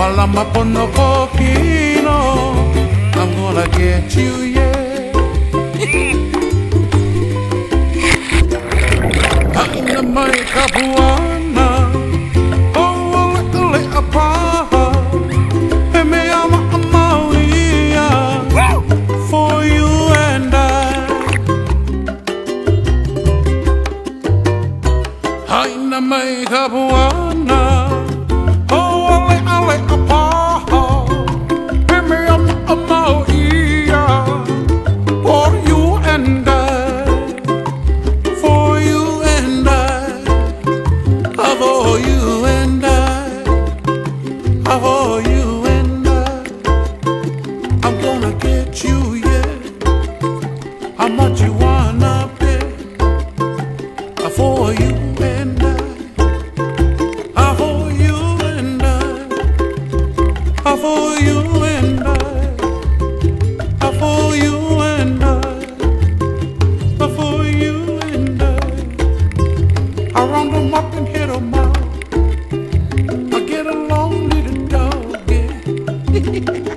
while I'm up on the volcano, I'm gonna get you, yeah. Aina mai ka puana, oh le apaha, e me ama amauia, for you and I. Aina mai ka puana, oh le apaha, e me ama amauia, for you and I. For you and I, for you and I, I'm gonna get you, yeah. How much you wanna pay? For you and I, for you and I, for you and I, for you and I, for you and I round them up and hit them out. I get along, little dog, yeah.